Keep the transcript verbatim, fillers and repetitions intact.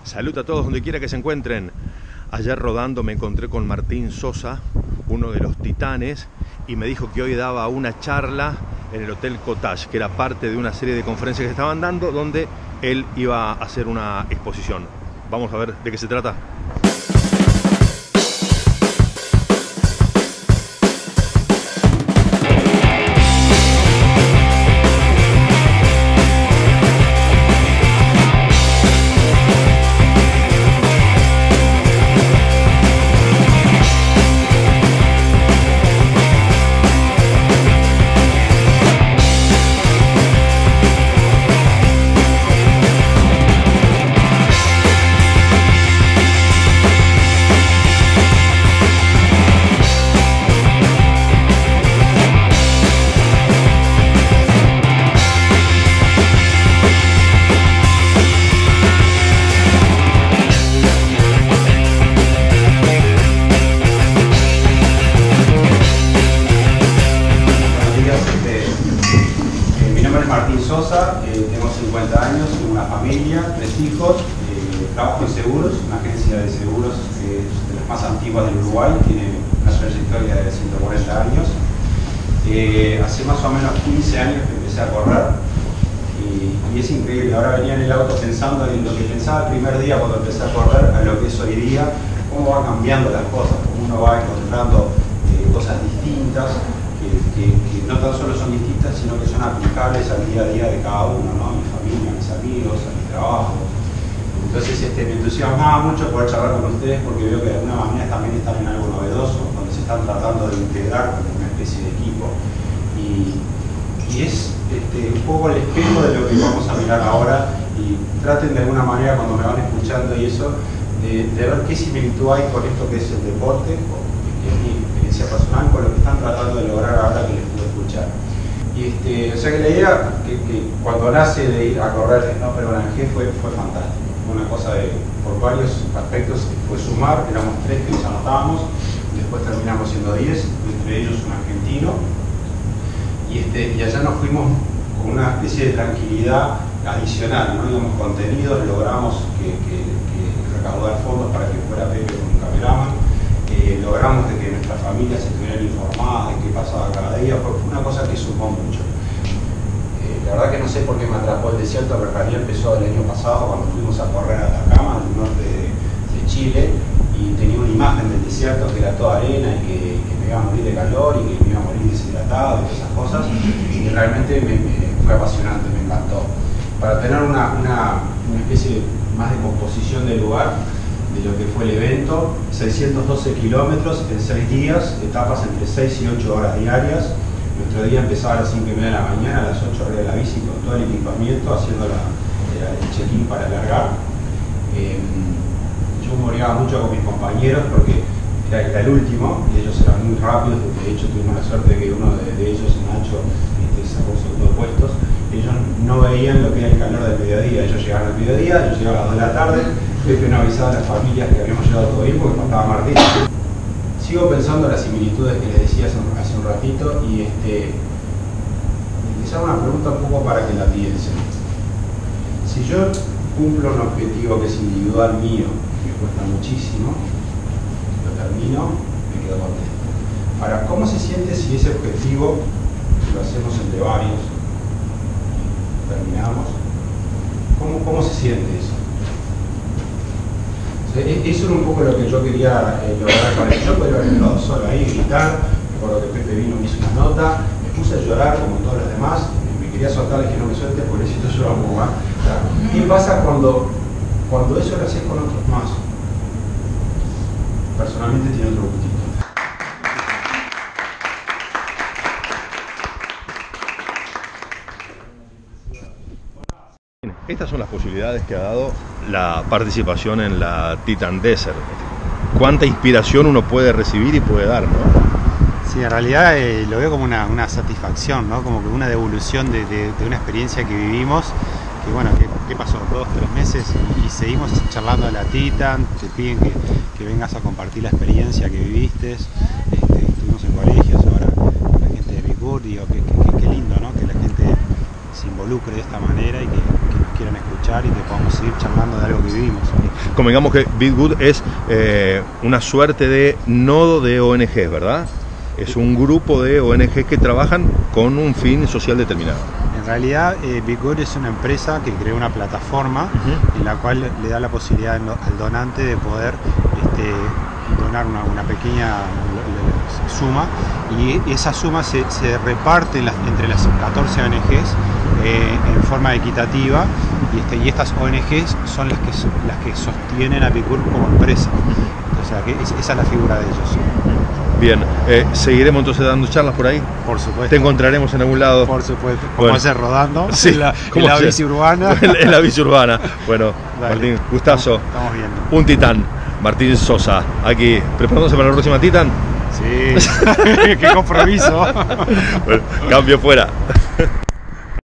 Salud a todos donde quiera que se encuentren. Ayer rodando me encontré con Martín Sosa, uno de los titanes, y me dijo que hoy daba una charla en el Hotel Cottage, que era parte de una serie de conferencias que estaban dando, donde él iba a hacer una exposición. Vamos a ver de qué se trata. Martín Sosa, eh, tengo cincuenta años, tengo una familia, tres hijos, eh, trabajo en seguros, una agencia de seguros eh, de las más antiguas del Uruguay, tiene una trayectoria de ciento cuarenta años. Eh, hace más o menos quince años que empecé a correr y, y es increíble. Ahora venía en el auto pensando en lo que pensaba el primer día cuando empecé a correr, a lo que es hoy día, cómo va cambiando las cosas, cómo uno va encontrando eh, cosas distintas. Que, que, que no tan solo son distintas, sino que son aplicables al día a día de cada uno, ¿no? A mi familia, a mis amigos, a mi trabajo. Entonces este, me entusiasmaba mucho poder charlar con ustedes porque veo que de alguna manera también están en algo novedoso, donde se están tratando de integrar como una especie de equipo. Y, y es este, un poco el espejo de lo que vamos a mirar ahora, y traten de alguna manera cuando me van escuchando y eso, de, de ver qué similitud hay con esto que es el deporte, que es mi experiencia personal, con lo que están tratando de lograr ahora que les puedo escuchar. Y este, o sea que la idea que, que cuando nace de ir a correr en Ópera Oranje fue, fue fantástico. Fue una cosa de, por varios aspectos, fue sumar, éramos tres que nos anotábamos, después terminamos siendo diez, entre ellos un argentino, y, este, y allá nos fuimos con una especie de tranquilidad adicional, ¿no? Íbamos contenidos, logramos que, que, que recaudar fondos para que fuera Pepe con un cameraman. Eh, logramos de que nuestras familias estuvieran informadas de qué pasaba cada día, porque fue una cosa que sumó mucho. Eh, la verdad que no sé por qué me atrapó el desierto, pero en realidad empezó el año pasado cuando fuimos a correr a Atacama, al norte de, de Chile, y tenía una imagen del desierto que era toda arena y que, que me iba a morir de calor y que me iba a morir deshidratado y todas esas cosas, y realmente me, me fue apasionante, me encantó. Para tener una, una, una especie más de composición del lugar, de lo que fue el evento, seiscientos doce kilómetros en seis días, etapas entre seis y ocho horas diarias. Nuestro día empezaba a las cinco y media de la mañana, a las ocho arriba de la bici con todo el equipamiento, haciendo la, el check-in para largar. Eh, yo moría mucho con mis compañeros porque era, era el último y ellos eran muy rápidos. De hecho tuvimos la suerte de que uno de, de ellos, Nacho, este, sacó segundo puestos. Ellos no veían lo que era el calor del mediodía. Ellos llegaban al mediodía, yo llegaba a las dos de la tarde. Pepe no avisaba a las familias que habíamos llegado todo bien porque faltaba Martín. Sigo pensando en las similitudes que les decía hace un, hace un ratito y este, les hago una pregunta un poco para que la piensen. Si yo cumplo un objetivo que es individual mío, que me cuesta muchísimo, lo termino, me quedo contento. Ahora, ¿cómo se siente si ese objetivo lo hacemos entre varios, terminamos? ¿Cómo, cómo se siente eso? Eso era un poco lo que yo quería eh, lograr con él. Yo podía haber quedado solo ahí, gritar. Recuerdo que Pepe vino, me hizo una nota, me puse a llorar como todos los demás, me quería soltar, le dije no me suelte, pobrecito, yo lo amo. ¿Qué pasa cuando, cuando eso lo haces con otros más? Personalmente tiene otro gustito. Estas son las posibilidades que ha dado la participación en la Titan Desert. Cuánta inspiración uno puede recibir y puede dar, ¿no? Sí, en realidad eh, lo veo como una, una satisfacción, ¿no? Como que una devolución de, de, de una experiencia que vivimos, que bueno, que, que pasó dos, tres meses y, y seguimos charlando de la Titan, te piden que, que vengas a compartir la experiencia que viviste, este, estuvimos en colegios, ahora con la gente de Big Bird, digo, qué, qué, qué lindo, ¿no? Que la gente se involucre de esta manera y que, que quieran escuchar y que podamos seguir charlando de algo que vivimos. Convengamos que BitGood es eh, una suerte de nodo de O N Gs, ¿verdad? Es un grupo de O N Gs que trabajan con un fin social determinado. En realidad, eh, BitGood es una empresa que creó una plataforma uh-huh. en la cual le da la posibilidad al donante de poder este, donar una, una pequeña suma, y esa suma se, se reparte las, entre las catorce O N Gs eh, en forma equitativa, y, este, y estas O N Gs son las que, las que sostienen a BitGood como empresa. O sea, que es, esa es la figura de ellos. Bien, eh, seguiremos entonces dando charlas por ahí. Por supuesto. Te encontraremos en algún lado. Por supuesto. Como bueno. hacer rodando. Sí, en la, en la bici urbana. En la bici urbana. Bueno, dale. Martín, gustazo. Estamos viendo. Un titán, Martín Sosa, aquí, preparándose para la próxima Titan. Sí, qué compromiso. Bueno, cambio fuera.